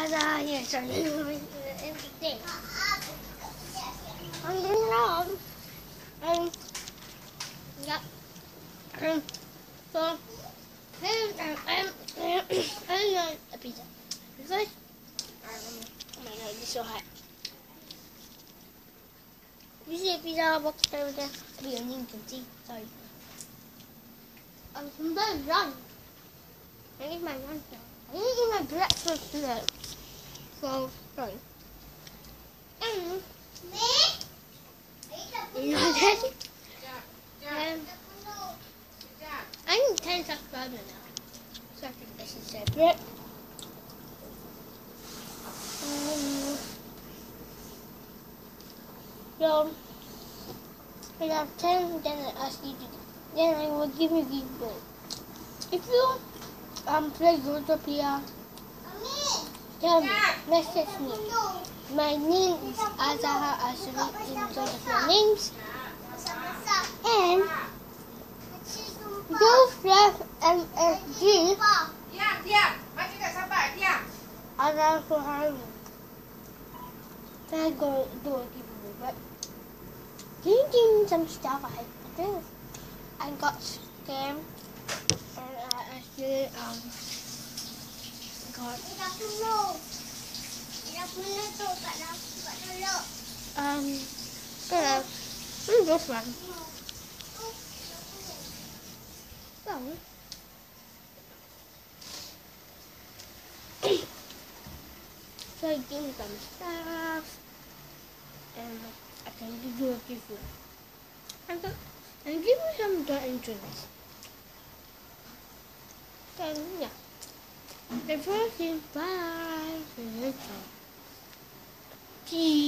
pizza. Yes, I'm doing everything. I'm doing it all. Yeah. So, I a pizza. It's like, oh my god, it's so hot. You see a pizza box over there? You can see. Sorry. I'm very run. I need my lunch now. I didn't eat my breakfast today. So, sorry. You know that? I need 10 subscribers now. So I think this is separate. So, when I have 10, then I ask you to, then I will give you giveaway. If you play Zootopia, tell me, message me. My name is Azaha Asuri in Zootopia names. And Joseph MSG Azah Suhaimi. I'm going to do a giveaway, but can you give me some stuff? I think I got scammed and I actually got this one. So I give me some stuff and I can do a giveaway. And give me some drinks. Then yeah. The first thing, bye. See you later.